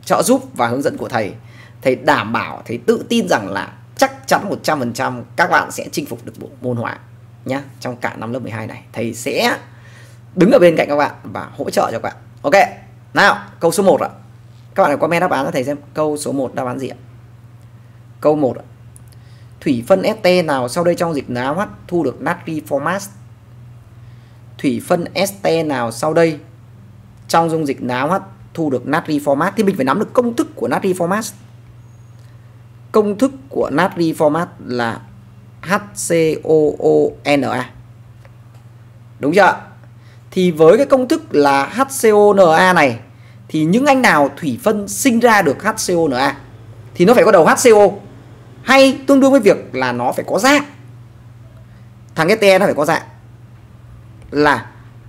trợ giúp và hướng dẫn của thầy, thầy đảm bảo, thầy tự tin rằng là chắc chắn 100% các bạn sẽ chinh phục được bộ môn hóa nhá. Trong cả năm lớp 12 này, thầy sẽ đứng ở bên cạnh các bạn và hỗ trợ cho các bạn. Ok, nào câu số 1 ạ. Các bạn hãy comment đáp án cho thầy xem. Câu số 1 đáp án gì ạ? Câu 1 ạ. Thủy phân ST nào sau đây trong dịch NaOH thu được natri format? Thủy phân ST nào sau đây trong dung dịch NaOH thu được natri format? Thì mình phải nắm được công thức của natri format. Công thức của natri format là HCOONa. Đúng chưa? Thì với cái công thức là HCONa này thì những anh nào thủy phân sinh ra được HCONa thì nó phải có đầu HCO, hay tương đương với việc là nó phải có dạng. Thằng STE nó phải có dạng là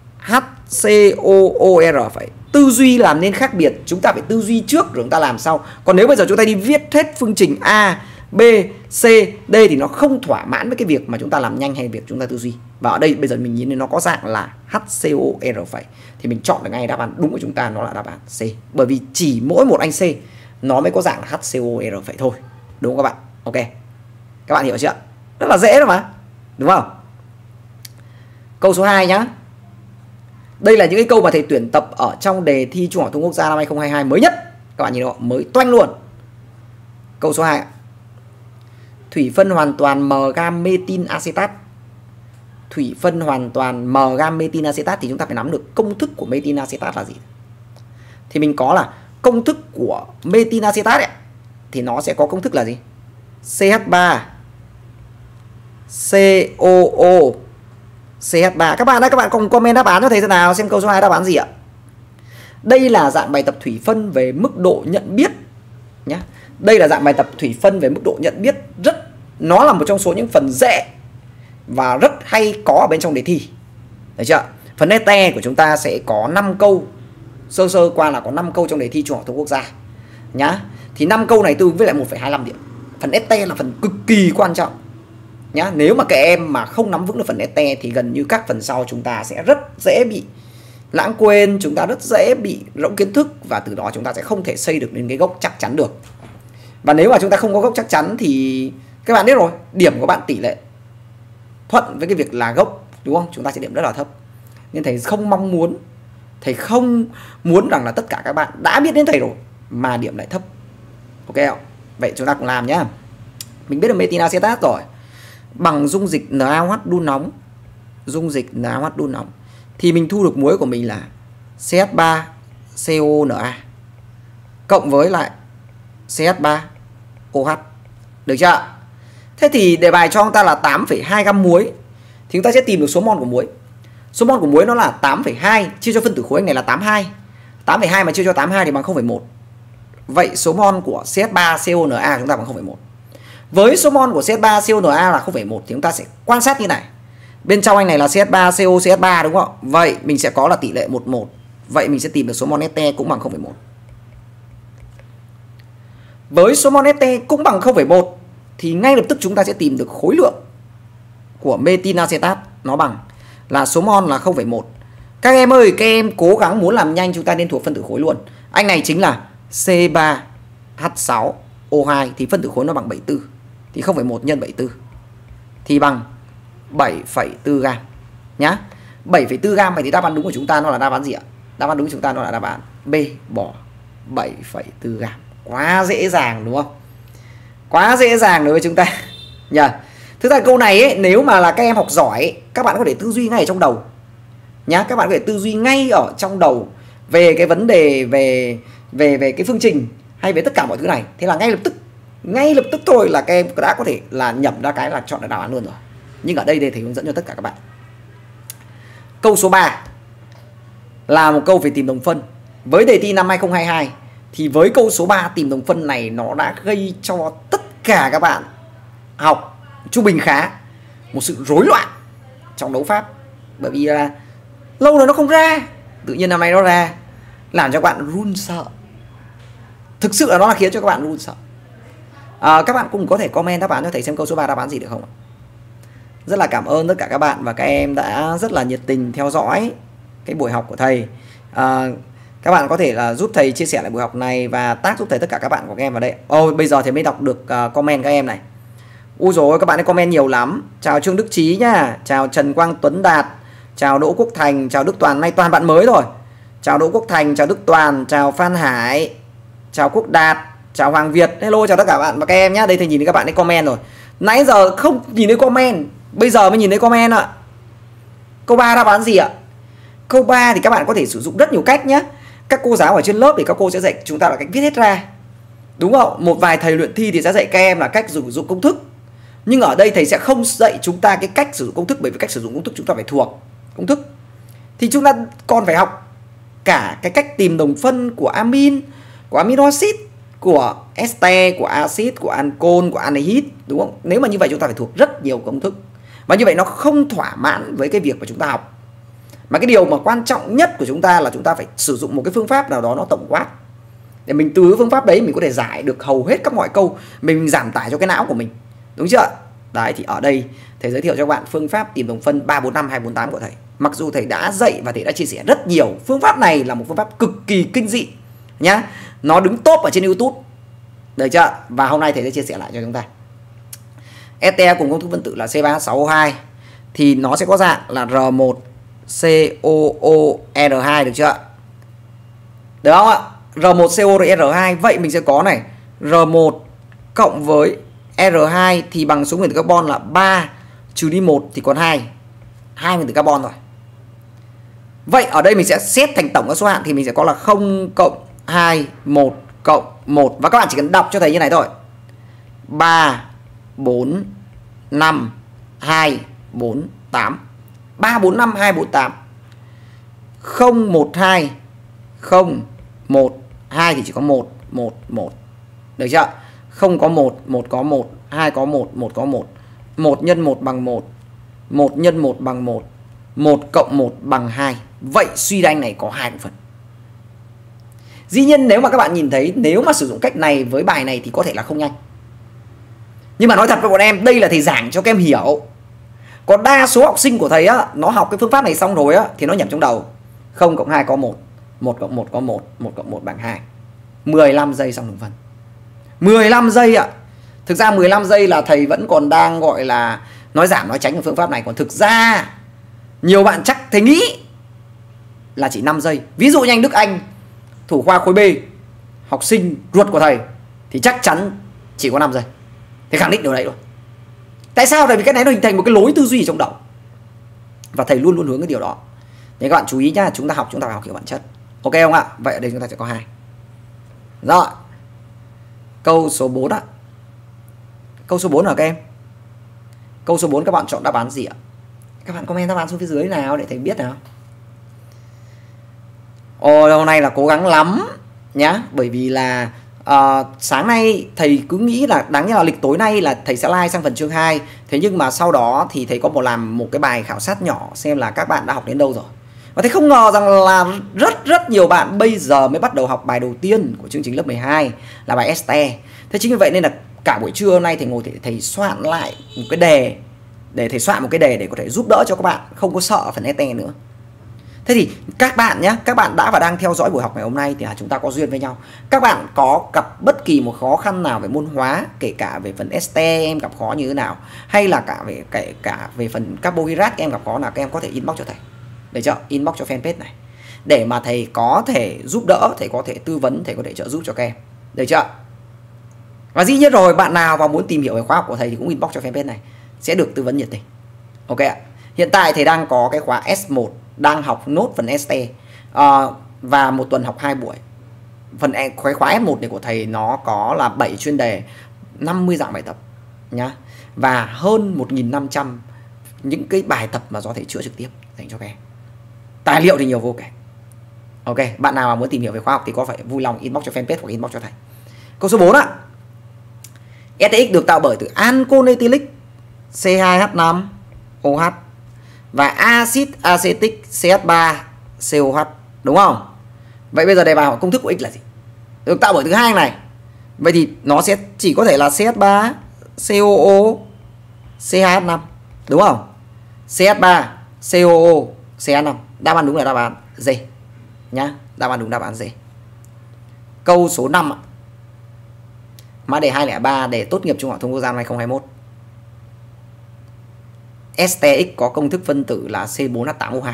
HCOOR. Phải tư duy làm nên khác biệt. Chúng ta phải tư duy trước rồi chúng ta làm sau. Còn nếu bây giờ chúng ta đi viết hết phương trình A, B, C, D thì nó không thỏa mãn với cái việc mà chúng ta làm nhanh hay việc chúng ta tư duy. Và ở đây bây giờ mình nhìn thấy nó có dạng là HCOR phải, thì mình chọn được ngay đáp án đúng của chúng ta, nó là đáp án C. Bởi vì chỉ mỗi một anh C nó mới có dạng là HCOR phải thôi. Đúng không các bạn? Ok. Các bạn hiểu chưa? Rất là dễ rồi mà. Đúng không? Câu số 2 nhá. Đây là những cái câu mà thầy tuyển tập ở trong đề thi Trung học phổ thông quốc gia năm 2022 mới nhất. Các bạn nhìn đó, mới toanh luôn. Câu số 2. Thủy phân hoàn toàn m-gam metin acetat. Thủy phân hoàn toàn m-gam metin acetat thì chúng ta phải nắm được công thức của metin acetat là gì. Thì mình có là công thức của metin acetat ấy, thì nó sẽ có công thức là gì? CH3 COO CH3. Các bạn ơi, các bạn cùng comment đáp án cho thầy thế nào, xem câu số 2 đáp án gì ạ? Đây là dạng bài tập thủy phân về mức độ nhận biết nhé. Đây là dạng bài tập thủy phân về mức độ nhận biết, nó là một trong số những phần dễ và rất hay có ở bên trong đề thi. Được chưa? Phần ST của chúng ta sẽ có 5 câu. Sơ qua là có 5 câu trong đề thi Trung học phổ thông quốc gia nhá. Thì 5 câu này tương ứng với lại 1,25 điểm. Phần ST là phần cực kỳ quan trọng nhá. Nếu mà các em mà không nắm vững được phần ST thì gần như các phần sau chúng ta sẽ rất dễ bị lãng quên, chúng ta rất dễ bị rỗng kiến thức, và từ đó chúng ta sẽ không thể xây được đến cái gốc chắc chắn được. Và nếu mà chúng ta không có gốc chắc chắn thì các bạn biết rồi, điểm của bạn tỷ lệ thuận với cái việc là gốc, đúng không? Chúng ta sẽ điểm rất là thấp. Nên thầy không mong muốn, thầy không muốn rằng là tất cả các bạn đã biết đến thầy rồi mà điểm lại thấp. Ok không? Vậy chúng ta cùng làm nhá. Mình biết được metin acetat rồi. Bằng dung dịch NaOH đun nóng, dung dịch NaOH đun nóng thì mình thu được muối của mình là CH3CONa cộng với lại CH3OH. Được chưa? Thế thì đề bài cho chúng ta là 8,2 gam muối thì chúng ta sẽ tìm được số mol của muối. Số mol của muối nó là 8,2 chia cho phân tử khối này là 82. 8,2 mà chia cho 82 thì bằng 0,1. Vậy số mol của CH3CONa chúng ta bằng 0,1. Với số mol của CH3CONa là 0,1 thì chúng ta sẽ quan sát như này. Bên trong anh này là CH3COCH3 đúng không? Vậy mình sẽ có là tỷ lệ 1:1. Vậy mình sẽ tìm được số mol ST cũng bằng 0,1. Với số mol ST cũng bằng 0,1 thì ngay lập tức chúng ta sẽ tìm được khối lượng của metin acetat, nó bằng là số mol là 0,1. Các em ơi, các em cố gắng muốn làm nhanh chúng ta nên thuộc phân tử khối luôn. Anh này chính là C3H6O2 thì phân tử khối nó bằng 74. Thì 0,1 nhân 74 thì bằng 7,4 gam nhá. 7,4 gam. Vậy thì đáp án đúng của chúng ta nó là đáp án gì ạ? Đáp án đúng của chúng ta nó là đáp án B, bỏ 7,4 gam. Quá dễ dàng đúng không? Quá dễ dàng đối với chúng ta nhỉ. Thực ra câu này ấy, nếu mà là các em học giỏi ấy, các bạn có thể tư duy ngay ở trong đầu nhá. Các bạn có thể tư duy ngay ở trong đầu về cái vấn đề về cái phương trình hay về tất cả mọi thứ này. Thế là ngay lập tức thôi là các em đã có thể là nhẩm ra cái là chọn được đáp án luôn rồi. Nhưng ở đây thầy hướng dẫn cho tất cả các bạn. Câu số 3 là một câu về tìm đồng phân. Với đề thi năm 2022 thì với câu số 3 tìm đồng phân này nó đã gây cho tất cả các bạn học trung bình khá một sự rối loạn trong đấu pháp. Bởi vì là lâu rồi nó không ra, tự nhiên năm nay nó ra, làm cho các bạn run sợ. Thực sự là nó là khiến cho các bạn run sợ. Các bạn cũng có thể comment đáp án cho thầy xem câu số 3 đáp án gì được không ạ? Rất là cảm ơn tất cả các bạn và các em đã rất là nhiệt tình theo dõi cái buổi học của thầy. Các bạn có thể là giúp thầy chia sẻ lại buổi học này và tag giúp thầy tất cả các bạn của các em vào đây. Ôi bây giờ thầy mới đọc được comment các em này. Ui rồi các bạn ấy comment nhiều lắm. Chào Trương Đức Trí nhá, chào Trần Quang Tuấn Đạt, chào Đỗ Quốc Thành, chào Đức Toàn. Nay toàn bạn mới rồi. Chào Đỗ Quốc Thành, chào Đức Toàn, chào Phan Hải, chào Quốc Đạt, chào Hoàng Việt. Hello chào tất cả bạn và các em nhé. Đây thầy nhìn thấy các bạn ấy comment rồi. Nãy giờ không nhìn thấy comment, bây giờ mới nhìn thấy comment ạ. Câu 3 đáp án gì ạ? Câu 3 thì các bạn có thể sử dụng rất nhiều cách nhé. Các cô giáo ở trên lớp thì các cô sẽ dạy chúng ta là cách viết hết ra, đúng không? Một vài thầy luyện thi thì sẽ dạy các em là cách sử dụng công thức. Nhưng ở đây thầy sẽ không dạy chúng ta cái cách sử dụng công thức, bởi vì cách sử dụng công thức chúng ta phải thuộc công thức. Thì chúng ta còn phải học cả cái cách tìm đồng phân của amin, của amino acid, của ester, của acid, của ancol, của aldehyde, đúng không? Nếu mà như vậy chúng ta phải thuộc rất nhiều công thức. Và như vậy nó không thỏa mãn với cái việc mà chúng ta học. Mà cái điều mà quan trọng nhất của chúng ta là chúng ta phải sử dụng một cái phương pháp nào đó nó tổng quát. Để mình từ phương pháp đấy mình có thể giải được hầu hết các mọi câu, mình giảm tải cho cái não của mình. Đúng chưa? Đấy thì ở đây thầy giới thiệu cho các bạn phương pháp tìm đồng phân 345 248 của thầy. Mặc dù thầy đã dạy và thầy đã chia sẻ rất nhiều, phương pháp này là một phương pháp cực kỳ kinh dị nhá. Nó đứng top ở trên YouTube. Được chưa? Và hôm nay thầy sẽ chia sẻ lại cho chúng ta. Ester cùng công thức phân tử là C3H6O2 thì nó sẽ có dạng là R1COOR2, được chưa? Được không ạ? R1COOR2. Vậy mình sẽ có này, R1 cộng với R2 thì bằng số nguyên tử carbon là 3 trừ đi 1 thì còn 2 nguyên tử carbon rồi. Vậy ở đây mình sẽ xét thành tổng các số hạng thì mình sẽ có là 0 cộng 2 1 cộng 1. Và các bạn chỉ cần đọc cho thầy như này thôi. 3 4 5 2 4 8. 3 4 5 2 4 8. 0 1 2 0 1 2 thì chỉ có 1 1 1. Được chưa? Không có 1, 1 có 1, 2 có 1, 1 có 1. 1 nhân 1 bằng 1. 1 nhân 1 bằng 1. 1 cộng 1 bằng 2. Vậy suy ra anh này có 2 đồng phân. Dĩ nhiên nếu mà các bạn nhìn thấy, nếu mà sử dụng cách này với bài này thì có thể là không nhanh. Nhưng mà nói thật với bọn em, đây là thầy giảng cho các em hiểu. Còn đa số học sinh của thầy á, nó học cái phương pháp này xong rồi á thì nó nhẩm trong đầu. 0 cộng 2 có 1, 1 cộng 1 có 1, 1 cộng 1 bằng 2. 15 giây xong đồng phân. 15 giây ạ. Thực ra 15 giây là thầy vẫn còn đang gọi là nói giảm nói tránh của phương pháp này. Còn thực ra nhiều bạn chắc thầy nghĩ là chỉ 5 giây. Ví dụ như anh Đức Anh, thủ khoa khối B, học sinh ruột của thầy, thì chắc chắn chỉ có 5 giây. Thầy khẳng định điều đấy luôn. Tại sao? Tại vì cái này nó hình thành một cái lối tư duy trong đầu. Và thầy luôn luôn hướng cái điều đó. Nên các bạn chú ý nhá, chúng ta phải học kiểu bản chất. Ok không ạ? Vậy ở đây chúng ta sẽ có 2. Rồi. Câu số 4 ạ. Câu số 4 là các em. Câu số 4 các bạn chọn đáp án gì ạ? Các bạn comment đáp án xuống phía dưới nào để thầy biết nào. Ồ, hôm nay là cố gắng lắm nhá. Bởi vì là sáng nay thầy cứ nghĩ là đáng nhẽ là lịch tối nay là thầy sẽ like sang phần chương 2. Thế nhưng mà sau đó thì thầy có làm một cái bài khảo sát nhỏ xem là các bạn đã học đến đâu rồi. Và thầy không ngờ rằng là rất nhiều bạn bây giờ mới bắt đầu học bài đầu tiên của chương trình lớp 12 là bài Ester. Thế chính vì vậy nên là cả buổi trưa hôm nay thầy ngồi thầy soạn lại một cái đề, để thầy soạn một cái đề để có thể giúp đỡ cho các bạn không có sợ phần Ester nữa. Thế thì các bạn nhé, các bạn đã và đang theo dõi buổi học ngày hôm nay thì chúng ta có duyên với nhau. Các bạn có gặp bất kỳ một khó khăn nào về môn hóa, kể cả về phần Ester em gặp khó như thế nào, hay là cả về phần carbohydrate em gặp khó nào, các em có thể inbox cho thầy. Để cho inbox cho fanpage này để mà thầy có thể giúp đỡ, thầy có thể tư vấn, thầy có thể trợ giúp cho các em. Được chưa? Và dĩ nhiên rồi, bạn nào mà muốn tìm hiểu về khóa học của thầy thì cũng inbox cho fanpage này, sẽ được tư vấn nhiệt tình. Ok ạ. Hiện tại thầy đang có cái khóa S1 đang học nốt phần Ester và một tuần học 2 buổi. Phần khóa S1 này của thầy nó có là 7 chuyên đề, 50 dạng bài tập nhá, và hơn 1.500 những cái bài tập mà do thầy chữa trực tiếp dành cho các em. Tài liệu thì nhiều vô kể. Ok, bạn nào mà muốn tìm hiểu về khóa học thì có phải vui lòng inbox cho fanpage hoặc inbox cho thầy. Câu số 4 ạ. STX được tạo bởi từ ancol ethylic C2H5OH và axit acetic CH3COH, đúng không? Vậy bây giờ đề bài hỏi công thức của X là gì? Được tạo bởi thứ hai này. Vậy thì nó sẽ chỉ có thể là CH3 COO C2H5, đúng không? CH3 COO CH5. Đáp án đúng là đáp án D nhá. Đáp án đúng đáp án D. Câu số 5 ạ. Mã đề 203 để tốt nghiệp trung học thông quốc gia năm 2021. STX có công thức phân tử là C4H8O2.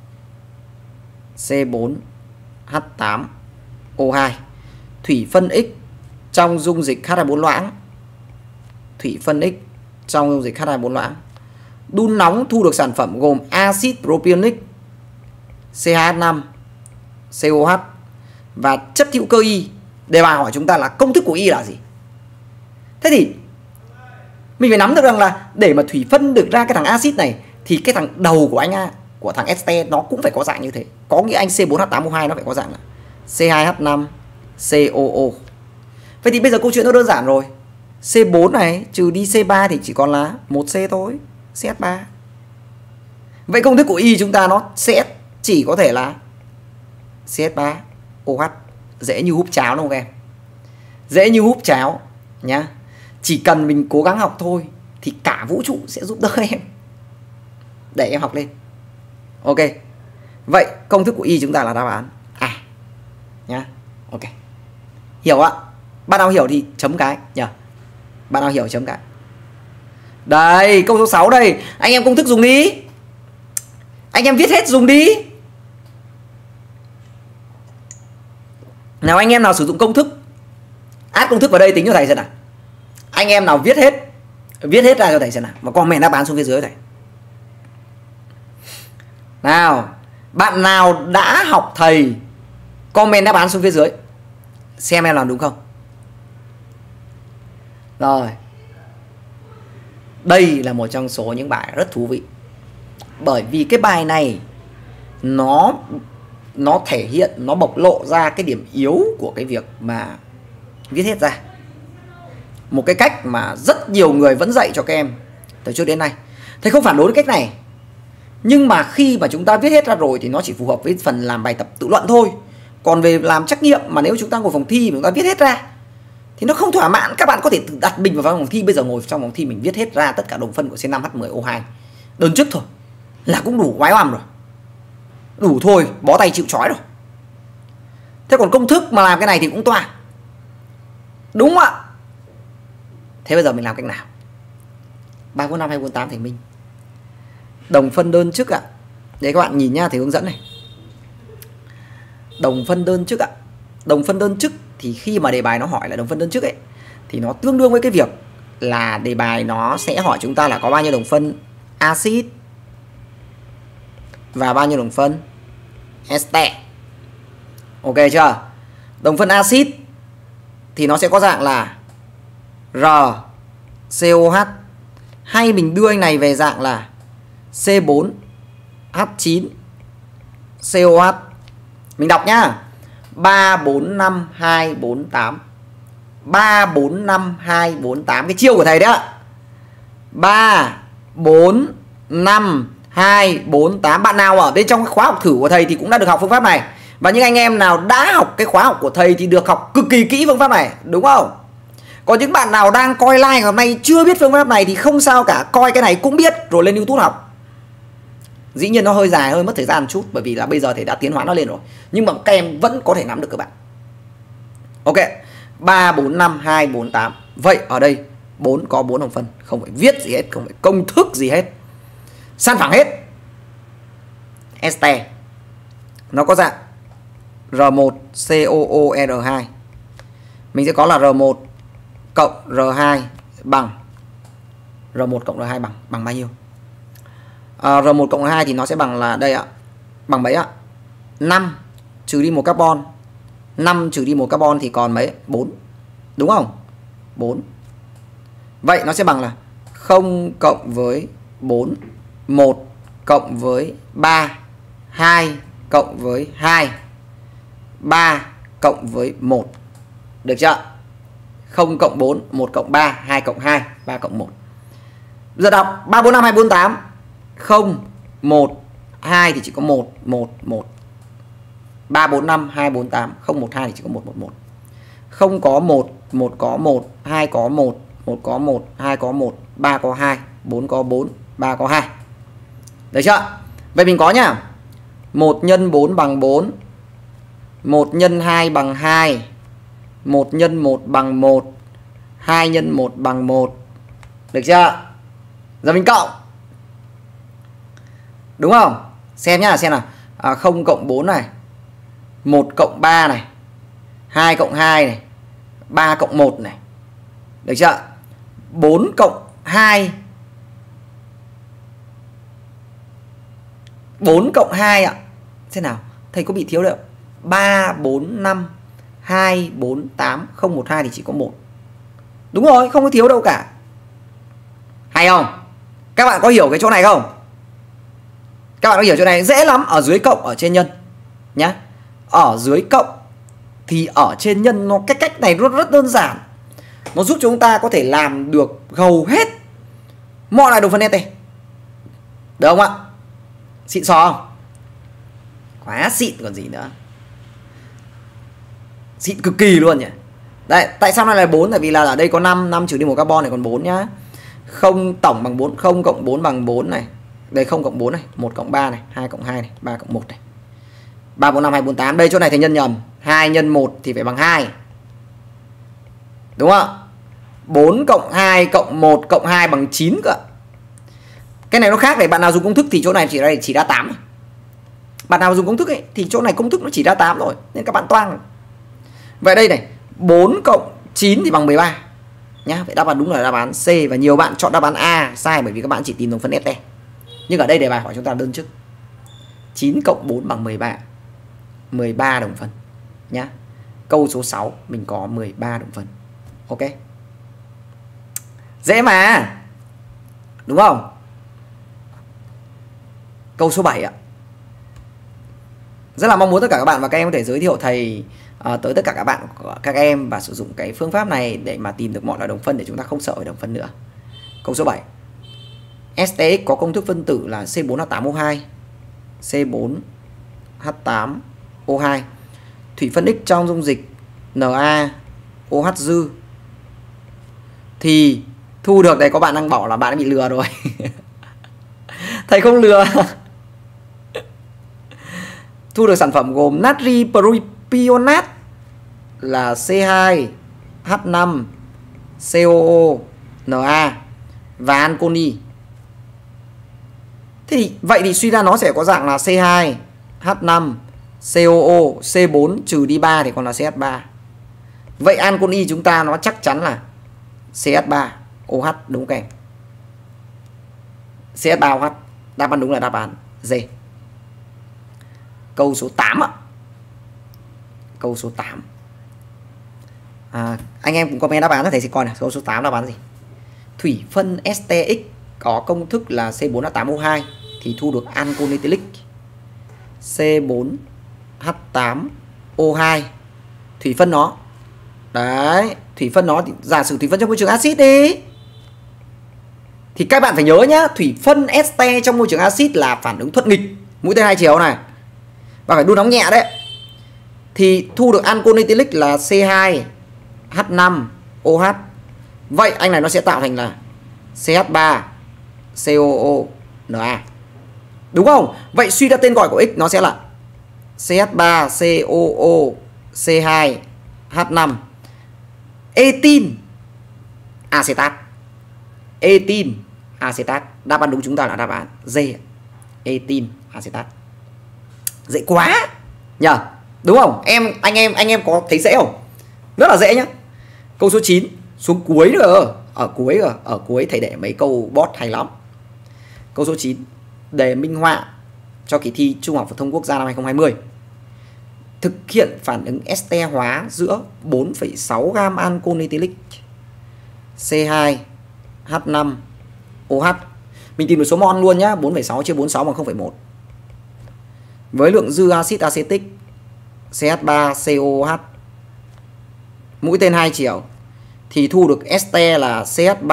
C4H8O2. Thủy phân X trong dung dịch H2O4 loãng. Thủy phân X trong dung dịch H2O4 loãng. Đun nóng thu được sản phẩm gồm axit propionic C2H5 COH và chất hữu cơ Y. Đề bài hỏi chúng ta là công thức của Y là gì? Thế thì mình phải nắm được rằng là để mà thủy phân được ra cái thằng axit này thì cái thằng đầu của anh của thằng este nó cũng phải có dạng như thế. Có nghĩa anh C4H8O2 nó phải có dạng là C2H5 COO. Vậy thì bây giờ câu chuyện nó đơn giản rồi. C4 này trừ đi C3 thì chỉ còn là 1C thôi, CH3. Vậy công thức của Y chúng ta nó sẽ chỉ có thể là CH3OH. Dễ như húp cháo đúng không em? Dễ như húp cháo nhá. Chỉ cần mình cố gắng học thôi thì cả vũ trụ sẽ giúp đỡ em. Để em học lên. Ok. Vậy công thức của Y chúng ta là đáp án A nhá. Ok. Hiểu ạ? Bạn nào hiểu thì chấm cái nhỉ? Bạn nào hiểu chấm cái. Đây, câu số 6 đây. Anh em công thức dùng đi. Anh em viết hết dùng đi. Nào anh em nào sử dụng công thức, áp công thức vào đây tính cho thầy xem nào. Anh em nào viết hết ra cho thầy xem nào, và comment đáp án xuống phía dưới thầy. Nào, bạn nào đã học thầy comment đáp án xuống phía dưới xem em làm đúng không. Rồi. Đây là một trong số những bài rất thú vị. Bởi vì cái bài này nó thể hiện, nó bộc lộ ra cái điểm yếu của cái việc mà viết hết ra. Một cái cách mà rất nhiều người vẫn dạy cho các em từ trước đến nay. Thầy không phản đối cách này, nhưng mà khi mà chúng ta viết hết ra rồi thì nó chỉ phù hợp với phần làm bài tập tự luận thôi. Còn về làm trắc nghiệm mà nếu chúng ta ngồi phòng thi mà chúng ta viết hết ra thì nó không thỏa mãn. Các bạn có thể tự đặt mình vào phòng thi. Bây giờ ngồi trong phòng thi mình viết hết ra tất cả đồng phân của C5H10O2 đơn chức thôi là cũng đủ quái oăm rồi. Đủ thôi, bó tay chịu trói rồi. Thế còn công thức mà làm cái này thì cũng toang. Đúng không ạ? Thế bây giờ mình làm cách nào? 345 hay 48 thầy Minh. Đồng phân đơn chức ạ. Đấy các bạn nhìn nha, thầy hướng dẫn này. Đồng phân đơn chức ạ. Đồng phân đơn chức thì khi mà đề bài nó hỏi là đồng phân đơn chức ấy thì nó tương đương với cái việc là đề bài nó sẽ hỏi chúng ta là có bao nhiêu đồng phân axit và bao nhiêu đồng phân este. Ok chưa? Đồng phân axit thì nó sẽ có dạng là RCOH, hay mình đưa anh này về dạng là C4H9 COH. Mình đọc nhá. 3 4 5 2 4 8. 3 4 5 2 4 8 cái chiêu của thầy đấy ạ. 3 4 5 2 4 8. Bạn nào ở bên trong cái khóa học thử của thầy thì cũng đã được học phương pháp này. Và những anh em nào đã học cái khóa học của thầy thì được học cực kỳ kỹ phương pháp này, đúng không? Còn những bạn nào đang coi live hôm nay chưa biết phương pháp này thì không sao cả, coi cái này cũng biết rồi lên YouTube học. Dĩ nhiên nó hơi dài, hơi mất thời gian một chút, bởi vì là bây giờ thầy đã tiến hóa nó lên rồi. Nhưng mà các em vẫn có thể nắm được các bạn. Ok, 3 4 5 2 4 8. Vậy ở đây 4 có 4 đồng phân, không phải viết gì hết, không phải công thức gì hết, san phẳng hết. Este nó có dạng R1COOR2. Mình sẽ có là R1 cộng R2 bằng R1 cộng R2 bằng bao nhiêu? R1 cộng R2 thì nó sẽ bằng là đây ạ. Bằng mấy ạ? 5 trừ đi 1 carbon. 5 trừ đi 1 carbon thì còn mấy? 4. Đúng không? 4. Vậy nó sẽ bằng là 0 cộng với 4, 1 cộng với 3, 2 cộng với 2, 3 cộng với 1. Được chưa? 0 cộng 4, 1 cộng 3, 2 cộng 2, 3 cộng 1. Giờ đọc 3, 4, 5, 2, 4, 8. 0, 1, 2 thì chỉ có 1, 1, 1. 3, 4, 5, 2, 4, 8. 0, 1, 2 thì chỉ có 1, 1, 1. Không có 1, 1 có 1, 2 có 1, 1 có 1, 2 có 1, 3 có 2, 4 có 4, 3 có 2. Được chưa? Vậy mình có nhá. 1 nhân 4 bằng 4. 1 nhân 2 bằng 2, 1 nhân 1 bằng 1, 2 nhân 1 bằng 1. Được chưa? Giờ mình cộng. Đúng không? Xem nhá, xem nào. 0 cộng 4 này, 1 cộng 3 này, 2 cộng 2 này, 3 cộng 1 này. Được chưa? 4 cộng 2, 4 cộng 2 ạ. Xem nào, thầy có bị thiếu đâu. 3, 4, 5, 2, 4, 8, 0, 1, 2 thì chỉ có 1. Đúng rồi, không có thiếu đâu cả. Hay không? Các bạn có hiểu cái chỗ này không? Các bạn có hiểu chỗ này dễ lắm. Ở dưới cộng, ở trên nhân nhá. Ở dưới cộng thì ở trên nhân. Nó cái cách này rất đơn giản. Nó giúp chúng ta có thể làm được hầu hết mọi loại đồng phân ST. Được không ạ? Xịn xò không? Quá xịn còn gì nữa. Xịn cực kỳ luôn nhỉ. Đấy, tại sao nó là 4? Tại vì là ở đây có 5, 5 trừ đi 1 carbon này còn 4 nhá. 0 tổng bằng 4, 0 cộng 4 bằng 4 này. Đây 0 cộng 4 này, 1 cộng 3 này, 2 cộng 2 này, 3 cộng 1 này. 3, 4, 5, 2, 4, 8. Đây chỗ này thầy nhân nhầm. 2 nhân 1 thì phải bằng 2. Đúng không? 4 cộng 2 cộng 1 cộng 2 bằng 9 cơ. Cái này nó khác này, bạn nào dùng công thức thì chỗ này chỉ ra 8. Bạn nào dùng công thức ấy thì chỗ này công thức nó chỉ ra 8 rồi, nên các bạn toang. Vậy đây này, 4 cộng 9 thì bằng 13 nhá. Vậy đáp án đúng là đáp án C, và nhiều bạn chọn đáp án A sai bởi vì các bạn chỉ tìm đồng phân ST. Nhưng ở đây đề bài hỏi chúng ta đơn chức. 9 cộng 4 bằng 13. 13 đồng phân nhá. Câu số 6 mình có 13 đồng phân. Ok. Dễ mà. Đúng không? Câu số 7 ạ. Rất là mong muốn tất cả các bạn và các em có thể giới thiệu thầy tới tất cả các bạn, các em, và sử dụng cái phương pháp này để mà tìm được mọi loại đồng phân, để chúng ta không sợ về đồng phân nữa. Câu số 7. STX có công thức phân tử là C4H8O2, C4H8O2. Thủy phân X trong dung dịch NaOH dư thì thu được. Đây có bạn đang bảo là bạn đã bị lừa rồi. Thầy không lừa. Thu được sản phẩm gồm natri propionat là C2H5COO-Na và anconi. Thế thì vậy thì suy ra nó sẽ có dạng là C2H5COO, C4 trừ đi 3 thì còn là CH3. Vậy anconi chúng ta nó chắc chắn là CH3OH đúng kèm. CH3OH. Đáp án đúng là đáp án D. Câu số 8 ạ. Câu số 8. Anh em cũng comment đáp án cho thầy sẽ coi này. Câu số 8 đáp án gì? Thủy phân STX có công thức là C4H8O2 thì thu được ancol ethylic C4H8O2. Thủy phân nó. Đấy, thủy phân nó thì giả sử thủy phân trong môi trường axit đi. Thì các bạn phải nhớ nhá, thủy phân este trong môi trường axit là phản ứng thuận nghịch, mũi tên hai chiều này. Và phải đun nóng nhẹ đấy. Thì thu được ancol ethylic là C2H5OH. Vậy anh này nó sẽ tạo thành là CH3COO-Na. Đúng không? Vậy suy ra tên gọi của X nó sẽ là CH3COO-C2H5 etin acetat. Etin acetat. Đáp án đúng chúng ta là đáp án D. Etin acetat. Dễ quá nhờ. Đúng không? Anh em có thấy dễ không? Rất là dễ nhá. Câu số 9 xuống cuối nữa. Ở cuối thầy để mấy câu bot hay lắm. Câu số 9 đề minh họa cho kỳ thi Trung học phổ thông quốc gia năm 2020. Thực hiện phản ứng este hóa giữa 4,6 gam ancol ethylic C2H5OH. Mình tìm được số mol luôn nhá. 4,6 chia 46 bằng 0,1. Với lượng dư axit acetic CH3COOH mũi tên hai chiều thì thu được este là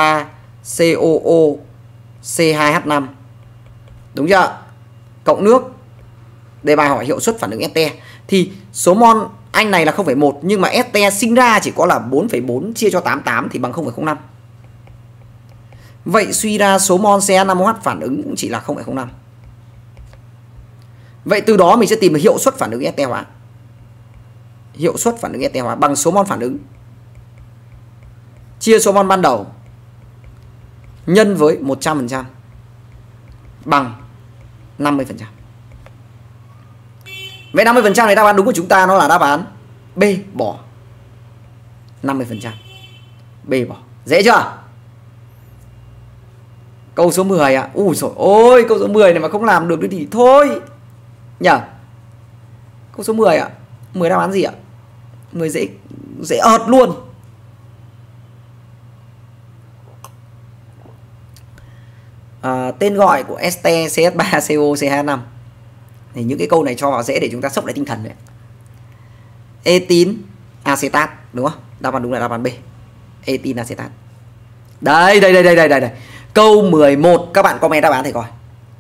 CH3COO-C2H5. Đúng chưa? Cộng nước. Đề bài hỏi hiệu suất phản ứng este. Thì số mol anh này là 0,1 nhưng mà este sinh ra chỉ có là 4,4 chia cho 88 thì bằng 0,05. Vậy suy ra số mol CH5OH phản ứng cũng chỉ là 0,05. Vậy từ đó mình sẽ tìm được hiệu suất phản ứng este hóa. hiệu suất phản ứng ST hóa bằng số mol phản ứng chia số mol ban đầu nhân với 100% bằng 50%. Vậy 50% này đáp án đúng của chúng ta nó là đáp án B, bỏ 50%. B bỏ. Dễ chưa? Câu số 10 ạ. Ui dồi ôi, câu số 10 này mà không làm được thì thôi nhờ. Câu số 10 ạ. 10 đáp án gì ạ? 10 dễ ợt luôn. Tên gọi của este, CH3, CO, CH5. Thì những cái câu này cho vào dễ để chúng ta sốc lại tinh thần đấy. Etin acetat đúng không? Đáp án đúng là đáp án B. Etin acetat. Đây. Câu 11 các bạn comment đáp án thầy coi.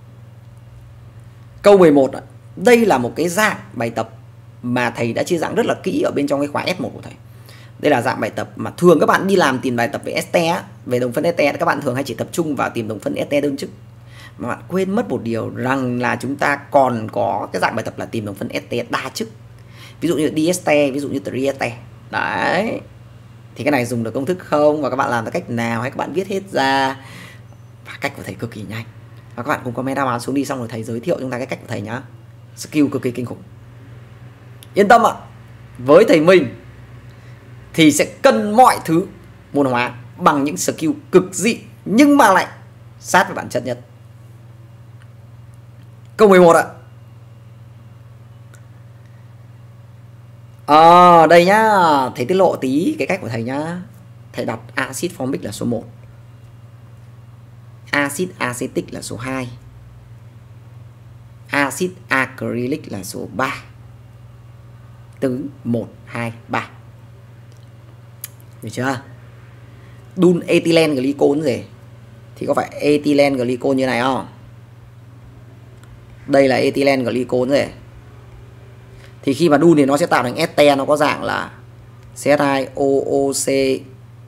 Câu 11 đây là một cái dạng bài tập mà thầy đã chia dạng rất là kỹ ở bên trong cái khóa S1 của thầy. Đây là dạng bài tập mà thường các bạn đi làm tìm bài tập về este, về đồng phân este, các bạn thường hay chỉ tập trung vào tìm đồng phân este đơn chức. Mà bạn quên mất một điều rằng là chúng ta còn có cái dạng bài tập là tìm đồng phân este đa chức. Ví dụ như dieste, ví dụ như trieste. Đấy. Thì cái này dùng được công thức không? Và các bạn làm theo cách nào? Hay các bạn viết hết ra? Và cách của thầy cực kỳ nhanh. Và các bạn cùng comment đáp án xuống đi, xong rồi thầy giới thiệu chúng ta cái cách của thầy nhá. Skill cực kỳ kinh khủng. Yên tâm ạ. Với thầy Minh thì sẽ cân mọi thứ môn hóa bằng những skill cực dị nhưng mà lại sát với bản chất nhất. Câu 11 ạ. Đây nhá, thầy tiết lộ tí cái cách của thầy nhá. Thầy đặt axit formic là số 1, axit acetic là số 2, axit acrylic là số 3. Từ 1, 2, 3. Được chưa? Đun ethylene glycol gì thì có phải ethylene glycol như này không? Đây là ethylene glycol rồi. Thì khi mà đun thì nó sẽ tạo thành este, nó có dạng là CH2 OOC,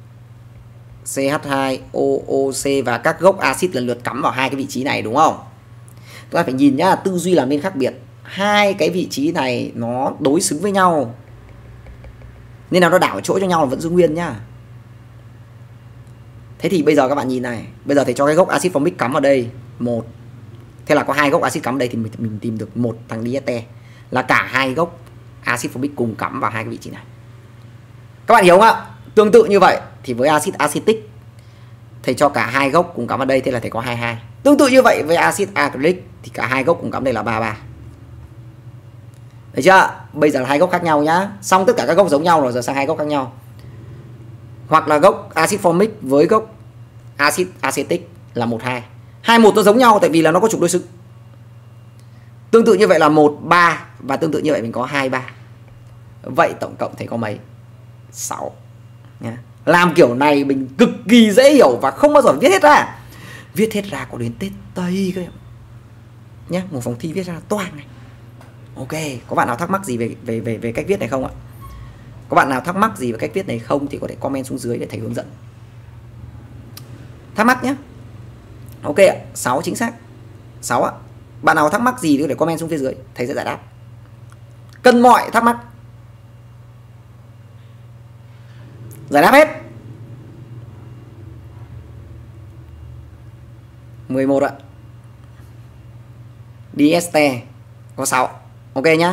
CH2 OOC và các gốc axit lần lượt cắm vào hai cái vị trí này đúng không? Chúng ta phải nhìn nhá, tư duy làm nên khác biệt. Hai cái vị trí này nó đối xứng với nhau, nên là nó đảo chỗ cho nhau là vẫn giữ nguyên nhá. Thế thì bây giờ các bạn nhìn này, bây giờ thầy cho cái gốc axit formic cắm vào đây, 1. Thế là có hai gốc axit cắm đây thì mình tìm được một thằng dieste, là cả hai gốc axit formic cùng cắm vào hai cái vị trí này. Các bạn hiểu không ạ? Tương tự như vậy thì với axit acetic thầy cho cả hai gốc cùng cắm vào đây, thế là thầy có 22. Tương tự như vậy với axit acrylic thì cả hai gốc cùng cắm đây là 33. Thấy chưa? Bây giờ là hai gốc khác nhau nhá. Xong tất cả các gốc giống nhau rồi, giờ sang hai gốc khác nhau. Hoặc là gốc axit formic với gốc axit acetic là 12. 21 nó giống nhau tại vì là nó có trục đối xứng. Tương tự như vậy là 1, 3 và tương tự như vậy mình có 2, 3. Vậy tổng cộng thầy có mấy? 6 nhá. Làm kiểu này mình cực kỳ dễ hiểu và không bao giờ viết hết ra. Viết hết ra có đến Tết Tây các em nhá. Một phòng thi viết ra toang này. Ok, có bạn nào thắc mắc gì về cách viết này không ạ? Có bạn nào thắc mắc gì về cách viết này không thì có thể comment xuống dưới để thầy hướng dẫn. Thắc mắc nhé. Ok ạ, 6 chính xác. 6 ạ. Bạn nào thắc mắc gì thì có thể comment xuống phía dưới, thầy sẽ giải đáp. Cân mọi thắc mắc giải đáp hết. 11 ạ. Dieste có 6. Ok nhá.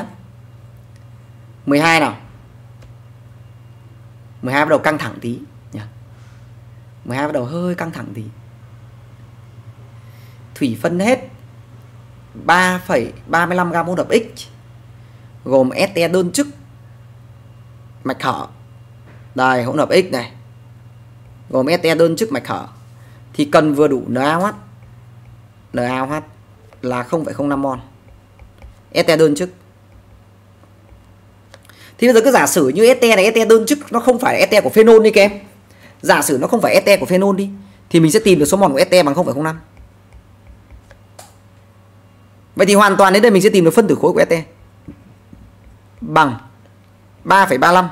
12 nào. 12 bắt đầu căng thẳng tí nhỉ. 12 bắt đầu hơi căng thẳng tí. Thủy phân hết 3,35 gam hỗn hợp X gồm este đơn chức mạch hở. Đây hỗn hợp X này gồm este đơn chức mạch hở thì cần vừa đủ NaOH. NaOH là 0,05 mol. Este đơn chức. Thì bây giờ cứ giả sử như este này, este đơn chức nó không phải este của phenol đi các em. Giả sử nó không phải este của phenol đi thì mình sẽ tìm được số mol của este bằng 0,05. Vậy thì hoàn toàn đến đây mình sẽ tìm được phân tử khối của este bằng 3,35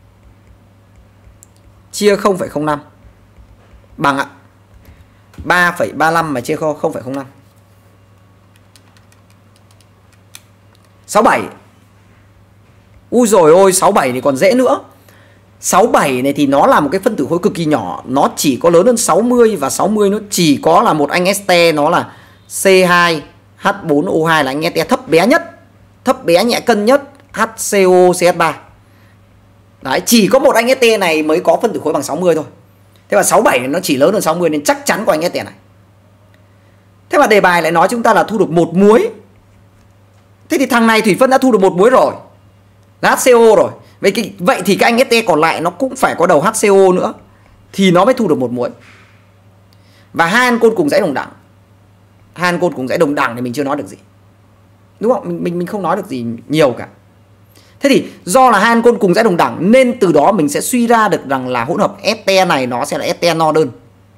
chia 0,05 bằng ạ 3,35 mà chia 0,05 67. Ui rồi ôi, 67 thì còn dễ nữa. 67 này thì nó là một cái phân tử khối cực kỳ nhỏ, nó chỉ có lớn hơn 60 và 60 nó chỉ có là một anh este, nó là C2H4O2 là anh este thấp bé nhất, thấp bé nhẹ cân nhất, HCOCS3. Đấy, chỉ có một anh este này mới có phân tử khối bằng 60 thôi. Thế mà 67 nó chỉ lớn hơn 60 nên chắc chắn có anh este này. Thế mà đề bài lại nói chúng ta là thu được một muối. Thế thì thằng này thủy phân đã thu được một muối rồi, là HCO rồi. Vậy thì cái anh este còn lại nó cũng phải có đầu HCO nữa thì nó mới thu được một muối. Và hai ancol cùng dãy đồng đẳng. Hai ancol cùng dãy đồng đẳng thì mình chưa nói được gì, đúng không? Mình không nói được gì nhiều cả. Thế thì do là hai ancol cùng dãy đồng đẳng nên từ đó mình sẽ suy ra được rằng là hỗn hợp este này nó sẽ là este no đơn.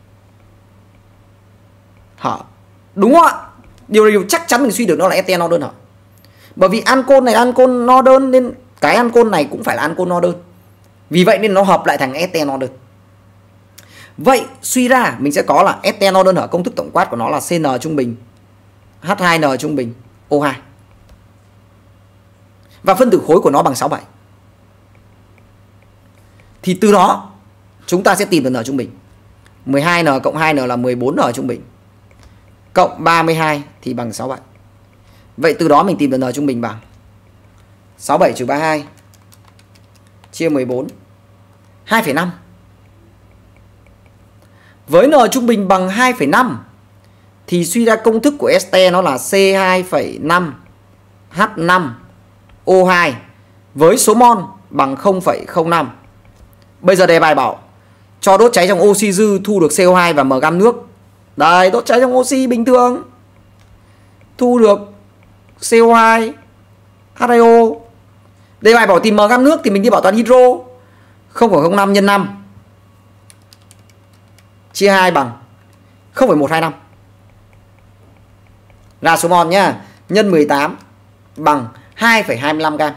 Hả? Đúng không ạ? Điều chắc chắn mình suy được nó là este no đơn hả? Bởi vì ancol này ancol no đơn nên cái ancol này cũng phải là ancol no đơn. Vì vậy nên nó hợp lại thành este no đơn. Vậy suy ra mình sẽ có là este no đơn ở công thức tổng quát của nó là CN trung bình H2N trung bình O2. Và phân tử khối của nó bằng 67. Thì từ đó chúng ta sẽ tìm được N trung bình. 12N cộng 2N là 14N trung bình. Cộng 32 thì bằng 67. Vậy từ đó mình tìm được N trung bình bằng 67 trừ 32 chia 14, 2,5. Với N trung bình bằng 2,5 thì suy ra công thức của este nó là C2,5 H5O2 với số mol bằng 0,05. Bây giờ đề bài bảo cho đốt cháy trong oxy dư thu được CO2 và m gam nước. Đây, đốt cháy trong oxy bình thường thu được CO2, H2O. Đề bài bảo tìm m gam nước thì mình đi bảo toán hydro. 0,05 nhân 5 chia 2 bằng 0,125. Ra số mol nhá. Nhân 18 bằng 2,25 gam.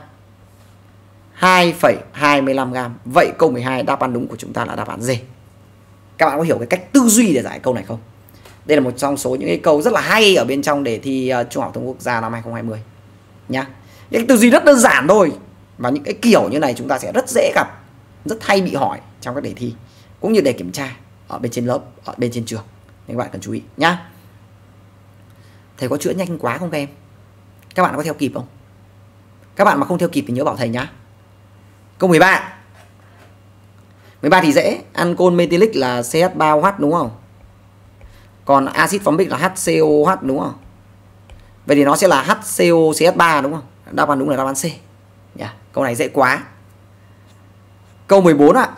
2,25 gam. Vậy câu 12 đáp án đúng của chúng ta là đáp án D. Các bạn có hiểu cái cách tư duy để giải câu này không? Đây là một trong số những cái câu rất là hay ở bên trong đề thi Trung học phổ thông quốc gia năm 2020 nhá. Cái tư duy rất đơn giản thôi. Và những cái kiểu như này chúng ta sẽ rất dễ gặp, rất hay bị hỏi trong các đề thi cũng như đề kiểm tra ở bên trên lớp, ở bên trên trường. Nên các bạn cần chú ý nhá. Thầy có chữa nhanh quá không các em? Các bạn có theo kịp không? Các bạn mà không theo kịp thì nhớ bảo thầy nhá. Câu 13. 13 thì dễ, ancol methylic là CH3OH đúng không? Còn axit formic là HCOH đúng không? Vậy thì nó sẽ là HCOCS3 đúng không? Đáp án đúng là đáp án C. Yeah. Câu này dễ quá. Câu 14 ạ.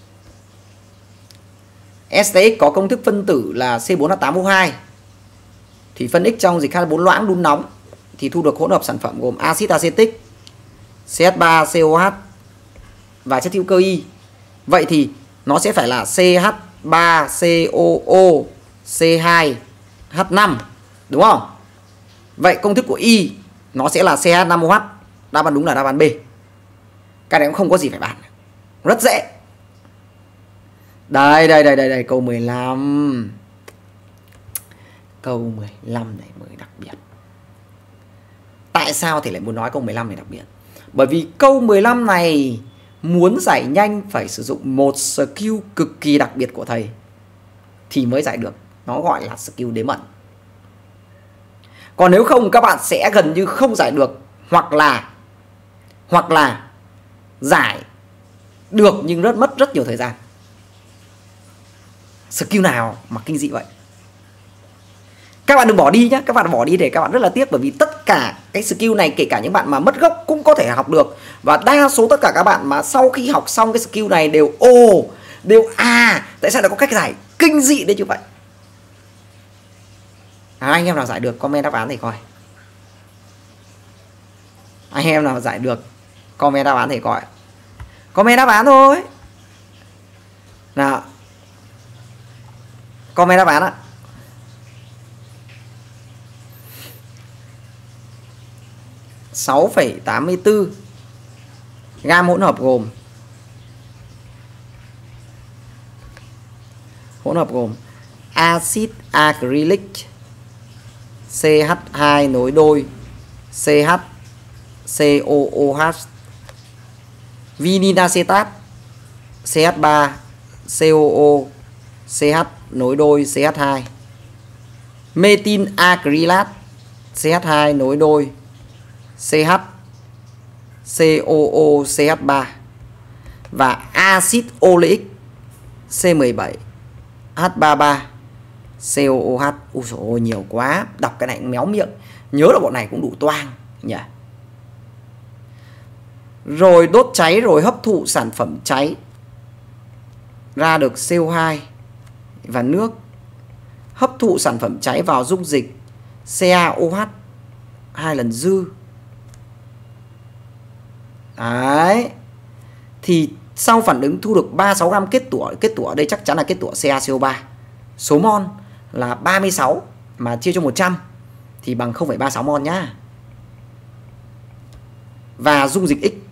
STX có công thức phân tử là C4H8O2. Thủy phân X trong dịch H4 loãng đun nóng thì thu được hỗn hợp sản phẩm gồm axit acetic, CH3COH và chất hữu cơ Y. Vậy thì nó sẽ phải là CH3COO C2H5 đúng không? Vậy công thức của Y nó sẽ là CH5OH. Đáp án đúng là đáp án B. Cái này cũng không có gì phải bàn, rất dễ. Đây câu 15. Câu 15 này mới đặc biệt. Tại sao thầy lại muốn nói câu 15 này đặc biệt? Bởi vì câu 15 này muốn giải nhanh phải sử dụng một skill cực kỳ đặc biệt của thầy thì mới giải được. Nó gọi là skill đếm ẩn. Còn nếu không các bạn sẽ gần như không giải được, hoặc là giải được nhưng mất rất nhiều thời gian. Skill nào mà kinh dị vậy? Các bạn đừng bỏ đi nhé. Các bạn bỏ đi để các bạn rất là tiếc. Bởi vì tất cả cái skill này, kể cả những bạn mà mất gốc cũng có thể học được. Và đa số tất cả các bạn mà sau khi học xong cái skill này đều tại sao lại có cách giải kinh dị đấy như vậy? Anh em nào giải được comment đáp án thầy coi. Anh em nào giải được comment đáp án thầy coi. Comment đáp án thôi. Nào, comment đáp án ạ. (6,84) gam hỗn hợp gồm axit acrylic CH2 nối đôi CH COOH Vinin acetat CH3 COO CH nối đôi CH2. Metin acrylat CH2 nối đôi CH COO CH3 và axit oleic C17 H33 COOH. Ui dồi ôi, nhiều quá, đọc cái này cũng méo miệng, nhớ là bọn này cũng đủ toang nhỉ. Rồi đốt cháy rồi hấp thụ sản phẩm cháy ra được CO2 và nước, hấp thụ sản phẩm cháy vào dung dịch CaOH 2 lần dư. Đấy. Thì sau phản ứng thu được 36 gram kết tủa ở đây chắc chắn là kết tủa CaCO3. Số mol là 36 mà chia cho 100 thì bằng 0,36 mol nhá. Và dung dịch X.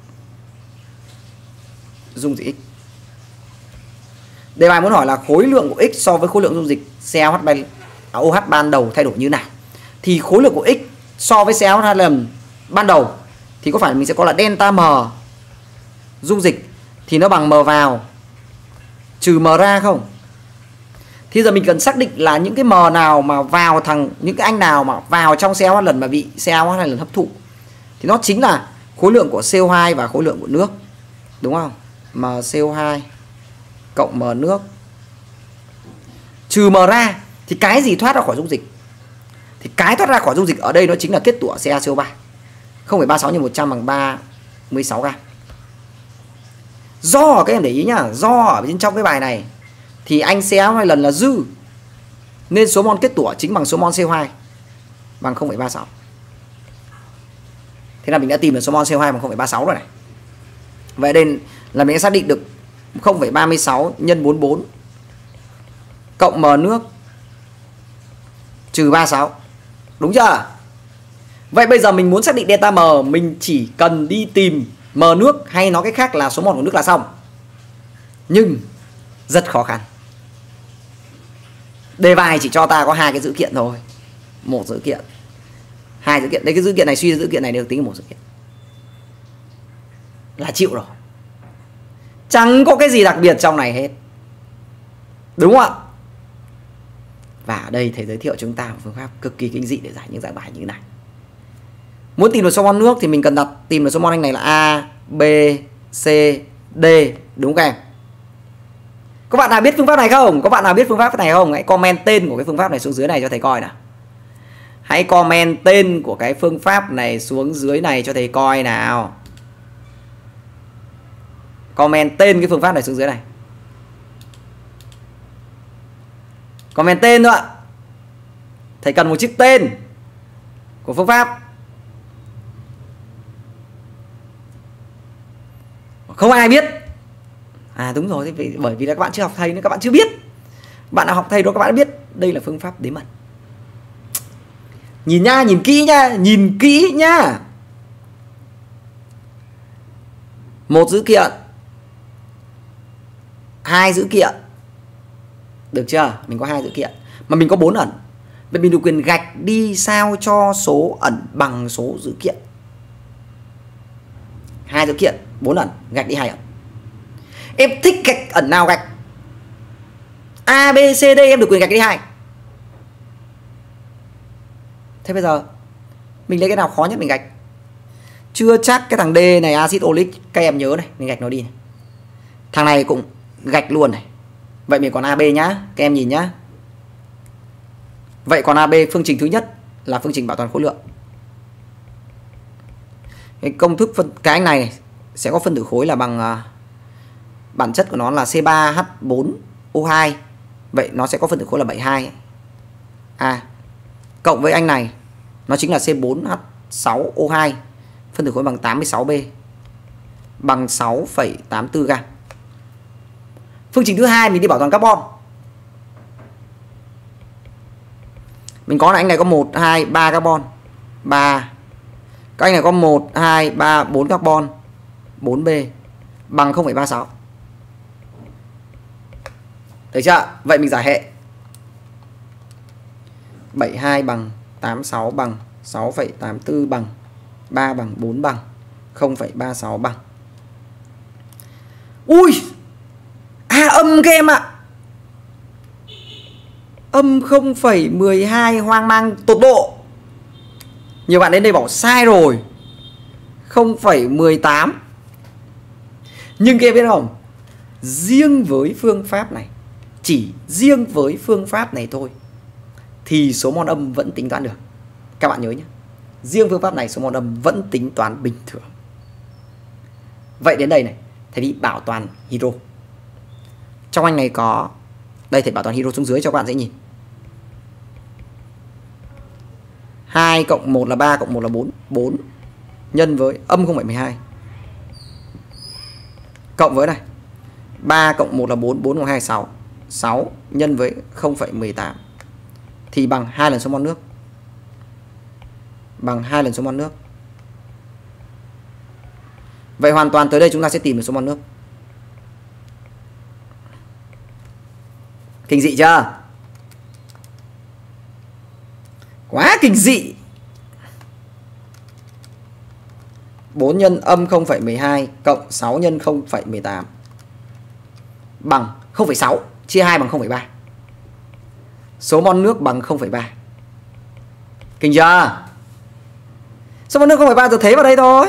Dung dịch X. Đề bài muốn hỏi là khối lượng của X so với khối lượng dung dịch CaOH ban đầu thay đổi như nào. Thì khối lượng của X so với CaOH lần ban đầu thì có phải mình sẽ có là delta M dung dịch thì nó bằng M vào trừ M ra không? Thì giờ mình cần xác định là những cái M nào mà vào những cái anh nào mà vào trong CaOH lần mà bị CaOH lần hấp thụ thì nó chính là khối lượng của CO2 và khối lượng của nước. Đúng không? M CO2 cộng M nước trừ M ra thì cái gì thoát ra khỏi dung dịch? Thì cái thoát ra khỏi dung dịch ở đây nó chính là kết tủa CaCO3. 0,36 nhân 100 bằng 36 gram. Do các em để ý nhá, do ở bên trong cái bài này thì anh CaOH 2 lần là dư nên số mol kết tủa chính bằng số mol CO2 bằng 0,36. Thế là mình đã tìm được số mol CO2 bằng 0,36 rồi này. Vậy nên là mình đã xác định được 0,36 nhân 44 cộng M nước trừ 36. Đúng chưa? Vậy bây giờ mình muốn xác định delta M, mình chỉ cần đi tìm M nước hay nói cách khác là số mol của nước là xong. Nhưng rất khó khăn. Đề bài chỉ cho ta có 2 cái dữ kiện thôi. Một dữ kiện, 2 dữ kiện. Đây cái dữ kiện này suy ra dữ kiện này đều tính một dữ kiện. Là chịu rồi. Chẳng có cái gì đặc biệt trong này hết. Đúng không ạ? Và ở đây thầy giới thiệu chúng ta một phương pháp cực kỳ kinh dị để giải những dạng bài như thế này. Muốn tìm được số mol nước thì mình cần tìm được số mol anh này là A, B, C, D. Đúng không em? Các bạn nào biết phương pháp này không? Các bạn nào biết phương pháp này không? Hãy comment tên của cái phương pháp này xuống dưới này cho thầy coi nào. Hãy comment tên của cái phương pháp này xuống dưới này cho thầy coi nào. Comment tên cái phương pháp này xuống dưới này. Comment tên thôi ạ. Thầy cần một chiếc tên của phương pháp. Không ai biết. À đúng rồi, bởi vì là các bạn chưa học thầy nên các bạn chưa biết. Bạn nào học thầy đó các bạn đã biết đây là phương pháp đếm mật. Nhìn nha, nhìn kỹ nha, nhìn kỹ nha. Một dữ kiện, 2 dữ kiện. Được chưa? Mình có 2 dữ kiện mà mình có 4 ẩn. Vậy mình được quyền gạch đi sao cho số ẩn bằng số dữ kiện. 2 dữ kiện, 4 ẩn, gạch đi 2 ẩn. Em thích gạch ẩn nào gạch. A, B, C, D em được quyền gạch đi 2. Thế bây giờ mình lấy cái nào khó nhất mình gạch. Chưa chắc cái thằng D này axit oleic, các em nhớ này, mình gạch nó đi này. Thằng này cũng gạch luôn này. Vậy mình còn AB nhá, các em nhìn nhá. Vậy còn AB phương trình thứ nhất là phương trình bảo toàn khối lượng. Cái công thức cái anh này sẽ có phân tử khối là bằng bản chất của nó là C3H4O2. Vậy nó sẽ có phân tử khối là 72. Cộng với anh này nó chính là C4H6O2. Phân tử khối bằng 86B bằng 6,84 gam. Phương trình thứ hai mình đi bảo toàn carbon. Mình có là anh này có 1, 2, 3 carbon 3. Các anh này có 1, 2, 3, 4 carbon 4B bằng 0,36. Được chưa? Vậy mình giải hệ 72 bằng 86 bằng 6,84 bằng 3 bằng 4 bằng 0,36 bằng Ui, âm các em ạ. Âm 0,12 hoang mang tột độ. Nhiều bạn đến đây bảo sai rồi, 0,18. Nhưng các em biết không, riêng với phương pháp này, chỉ riêng với phương pháp này thôi thì số mol âm vẫn tính toán được. Các bạn nhớ nhé, riêng phương pháp này số mol âm vẫn tính toán bình thường. Vậy đến đây này, thầy đi bảo toàn hydro. Trong anh này có, đây thầy bảo toàn hydro xuống dưới cho các bạn dễ nhìn. 2 cộng 1 là 3 cộng 1 là 4. 4 nhân với âm 0,12 cộng với này 3 cộng 1 là 4, 4 cộng 2 là 6. 6 nhân với 0,18 thì bằng 2 lần số mol nước. Bằng 2 lần số mol nước. Vậy hoàn toàn tới đây chúng ta sẽ tìm được số mol nước. Kinh dị chưa? Quá kinh dị. 4 nhân âm 0,12 cộng 6 nhân 0,18 bằng 0,6 chia 2 bằng 0,3. Số mol nước bằng 0,3. Kinh chưa? Số mol nước 0,3 giờ thế vào đây thôi.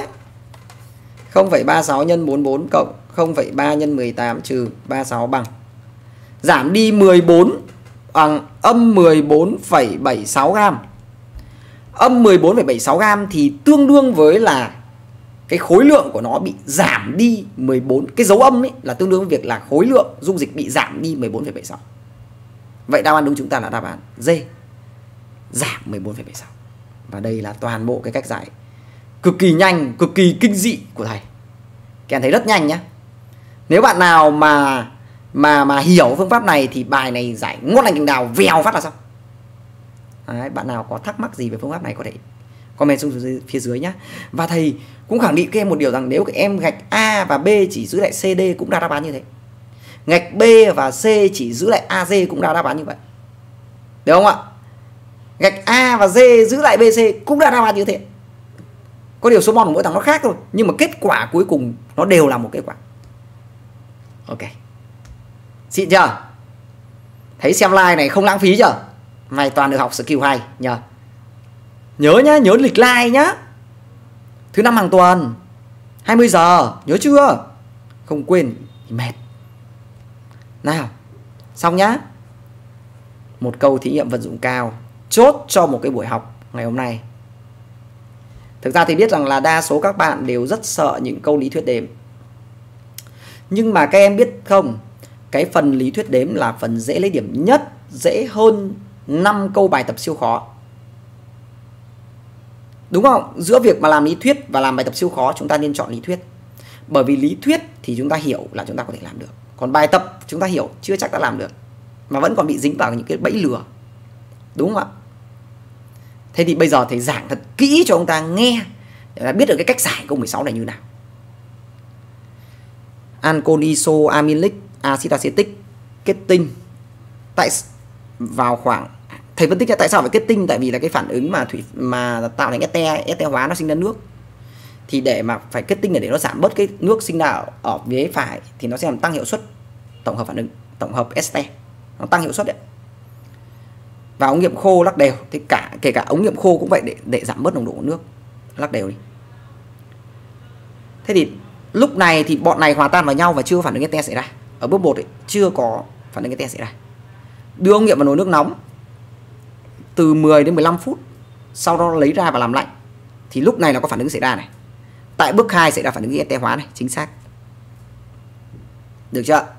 0,36 nhân 44 cộng 0,3 nhân 18 trừ 36 bằng, giảm đi 14 bằng âm 14,76 gram. Âm 14,76 gram thì tương đương với là cái khối lượng của nó bị giảm đi 14. Cái dấu âm ấy là tương đương với việc là khối lượng dung dịch bị giảm đi 14,76. Vậy đáp án đúng chúng ta là đáp án D, giảm 14,76. Và đây là toàn bộ cái cách giải cực kỳ nhanh, cực kỳ kinh dị của thầy. Các em thấy rất nhanh nhá. Nếu bạn nào mà hiểu phương pháp này thì bài này giải ngon lành cành đào, vèo phát là xong. Đấy, bạn nào có thắc mắc gì về phương pháp này có thể comment xuống phía dưới nhé. Và thầy cũng khẳng định các em một điều rằng nếu các em gạch A và B chỉ giữ lại CD cũng ra đáp án như thế. Gạch B và C chỉ giữ lại AG cũng ra đáp án như vậy. Được không ạ? Gạch A và D giữ lại BC cũng ra đáp án như thế. Có điều số mol của mỗi thằng nó khác thôi, nhưng mà kết quả cuối cùng nó đều là một kết quả. Ok. Xịn chưa? Thấy xem like này không lãng phí chưa? Mày toàn được học skill hay nhờ. Nhớ nhá, nhớ lịch like nhá. Thứ 5 hàng tuần 20 giờ, nhớ chưa? Không quên thì mệt. Nào, xong nhá. Một câu thí nghiệm vận dụng cao chốt cho một cái buổi học ngày hôm nay. Thực ra thì biết rằng là đa số các bạn đều rất sợ những câu lý thuyết đếm. Nhưng mà các em biết không, cái phần lý thuyết đếm là phần dễ lấy điểm nhất, dễ hơn 5 câu bài tập siêu khó. Đúng không? Giữa việc mà làm lý thuyết và làm bài tập siêu khó, chúng ta nên chọn lý thuyết. Bởi vì lý thuyết thì chúng ta hiểu là chúng ta có thể làm được. Còn bài tập chúng ta hiểu chưa chắc đã làm được, mà vẫn còn bị dính vào những cái bẫy lừa. Đúng không ạ? Thế thì bây giờ thầy giảng thật kỹ cho ông ta nghe để biết được cái cách giải câu 16 này như nào. Ancol isoamylic acid acetic kết tinh vào khoảng, thầy phân tích ra tại sao phải kết tinh, tại vì là cái phản ứng mà tạo thành este hóa nó sinh ra nước, thì để mà phải kết tinh để nó giảm bớt cái nước sinh ra ở vế phải thì nó sẽ làm tăng hiệu suất tổng hợp phản ứng, tổng hợp este, nó tăng hiệu suất đấy. Và ống nghiệm khô lắc đều, thì kể cả ống nghiệm khô cũng vậy, để giảm bớt nồng độ của nước, lắc đều đi. Thế thì lúc này thì bọn này hòa tan vào nhau và chưa có phản ứng este xảy ra. Ở bước 1 ấy, chưa có phản ứng este xảy ra. Đưa ống nghiệm vào nồi nước nóng từ 10 đến 15 phút, sau đó lấy ra và làm lạnh, thì lúc này nó có phản ứng xảy ra này. Tại bước 2 xảy ra phản ứng este hóa này, chính xác. Được chưa?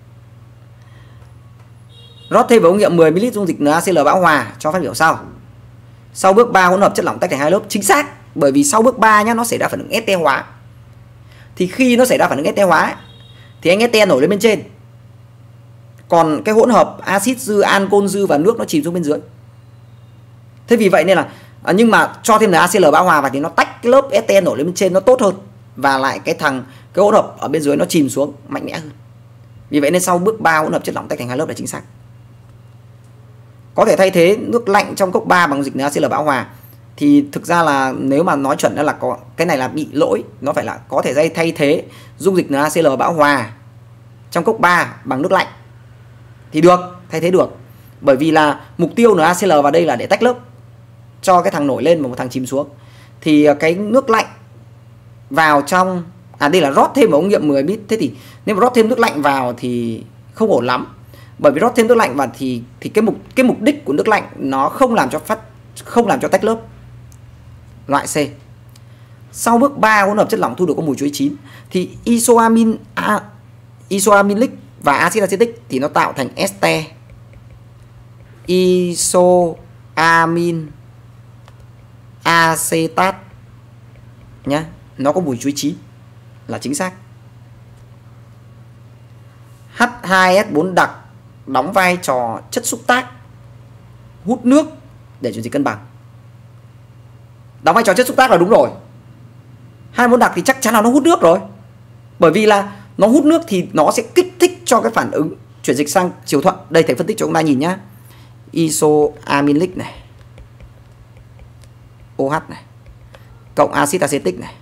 Rót thêm vào ống nghiệm 10 ml dung dịch NaCl bão hòa cho phát biểu sau. Sau bước 3 hỗn hợp chất lỏng tách thành hai lớp, chính xác. Bởi vì sau bước 3 nhá, nó xảy ra phản ứng este hóa. Thì khi nó xảy ra phản ứng este hóa thì anh este nổi lên bên trên. Còn cái hỗn hợp axit dư, ancol dư và nước nó chìm xuống bên dưới. Thế vì vậy nên là nhưng mà cho thêm NaCl bão hòa vào thì nó tách cái lớp este nổi lên bên trên nó tốt hơn, và lại cái hỗn hợp ở bên dưới nó chìm xuống mạnh mẽ hơn. Vì vậy nên sau bước 3 hỗn hợp chất lỏng tách thành hai lớp là chính xác. Có thể thay thế nước lạnh trong cốc 3 bằng dịch NaCl bão hòa, thì thực ra là nếu mà nói chuẩn là có cái này là bị lỗi, nó phải là có thể thay thế dung dịch NaCl bão hòa trong cốc 3 bằng nước lạnh thì được, thay thế được. Bởi vì là mục tiêu NaCl vào đây là để tách lớp cho cái thằng nổi lên và một thằng chìm xuống. Thì cái nước lạnh vào trong, đây là rót thêm vào ống nghiệm 10 bit. Thế thì nếu mà rót thêm nước lạnh vào thì không ổn lắm. Bởi vì rót thêm nước lạnh vào thì cái mục đích của nước lạnh nó không làm cho tách lớp. Loại C. Sau bước 3 hỗn hợp chất lỏng thu được có mùi chuối chín thì isoaminic và axit acetic thì nó tạo thành ester isoamin acetat nhá, nó có mùi chuối chín là chính xác. H2S4 đặc đóng vai trò chất xúc tác hút nước để chuyển dịch cân bằng. Đóng vai trò chất xúc tác là đúng rồi. H2S4 đặc thì chắc chắn là nó hút nước rồi. Bởi vì là nó hút nước thì nó sẽ kích thích cho cái phản ứng chuyển dịch sang chiều thuận. Đây thầy phân tích cho chúng ta nhìn nhá. Isoaminic này, OH này, cộng axit acetic này,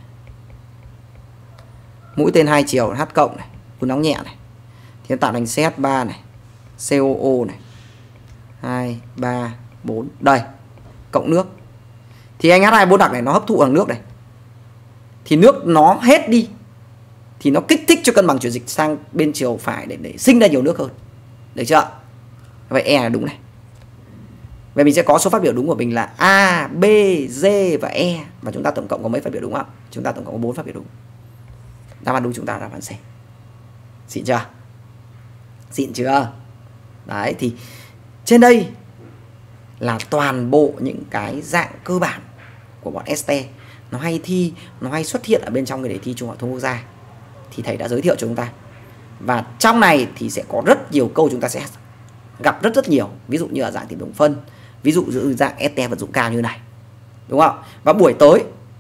mũi tên hai chiều H cộng này, phun nóng nhẹ này, thì nó tạo thành CH3 này, COO này, 2, 3, 4, đây, cộng nước. Thì anh H2O đặc này nó hấp thụ bằng nước này. Thì nước nó hết đi thì nó kích thích cho cân bằng chuyển dịch sang bên chiều phải để sinh ra nhiều nước hơn. Được chưa? Vậy E là đúng này. Vậy mình sẽ có số phát biểu đúng của mình là A, B, D và E. Và chúng ta tổng cộng có mấy phát biểu đúng không? Chúng ta tổng cộng có 4 phát biểu đúng. Đáp án đúng chúng ta là đáp án C. Xịn chưa? Xịn chưa? Đấy, thì trên đây là toàn bộ những cái dạng cơ bản của bọn ST. Nó hay thi, nó hay xuất hiện ở bên trong cái đề thi Trung học thông quốc gia. Thì thầy đã giới thiệu cho chúng ta. Và trong này thì sẽ có rất nhiều câu chúng ta sẽ gặp rất nhiều. Ví dụ như là dạng tìm đồng phân, ví dụ như dạng ST vật dụng cao như này, đúng không? Và buổi tới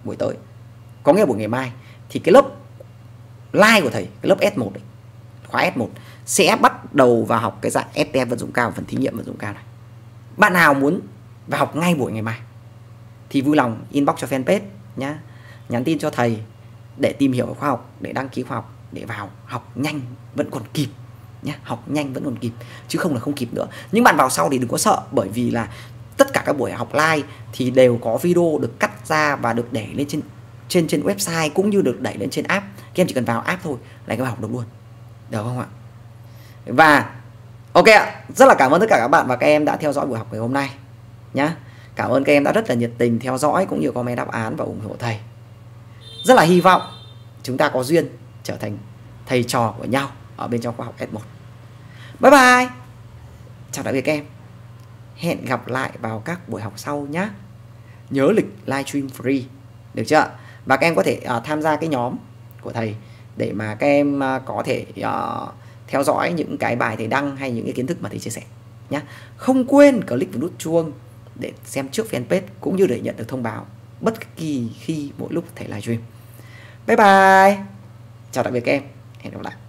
có nghĩa là buổi ngày mai thì cái lớp live của thầy, cái lớp S1 ấy, khóa S1 sẽ bắt đầu vào học cái dạng ST vật dụng cao, phần thí nghiệm vật dụng cao này. Bạn nào muốn vào học ngay buổi ngày mai thì vui lòng inbox cho fanpage nhá, nhắn tin cho thầy để tìm hiểu về khoa học, để đăng ký khoa học, để vào học nhanh vẫn còn kịp nhá, học nhanh vẫn còn kịp chứ không là không kịp nữa. Nhưng bạn vào sau thì đừng có sợ, bởi vì là tất cả các buổi học live thì đều có video được cắt ra và được để lên trên website cũng như được đẩy lên trên app. Các em chỉ cần vào app thôi là các bạn học được luôn, được không ạ? Và ok ạ, rất là cảm ơn tất cả các bạn và các em đã theo dõi buổi học ngày hôm nay nhá. Cảm ơn các em đã rất là nhiệt tình theo dõi cũng như comment đáp án và ủng hộ thầy. Rất là hy vọng chúng ta có duyên trở thành thầy trò của nhau ở bên trong khoa học S1. Bye bye. Chào tạm biệt các em. Hẹn gặp lại vào các buổi học sau nhé. Nhớ lịch livestream free, được chưa? Và các em có thể tham gia cái nhóm của thầy để mà các em có thể theo dõi những cái bài thầy đăng hay những cái kiến thức mà thầy chia sẻ nhé. Không quên click vào nút chuông để xem trước fanpage cũng như để nhận được thông báo bất kỳ khi mỗi lúc thầy livestream. Bye bye. Chào tạm biệt các em. Hẹn gặp lại.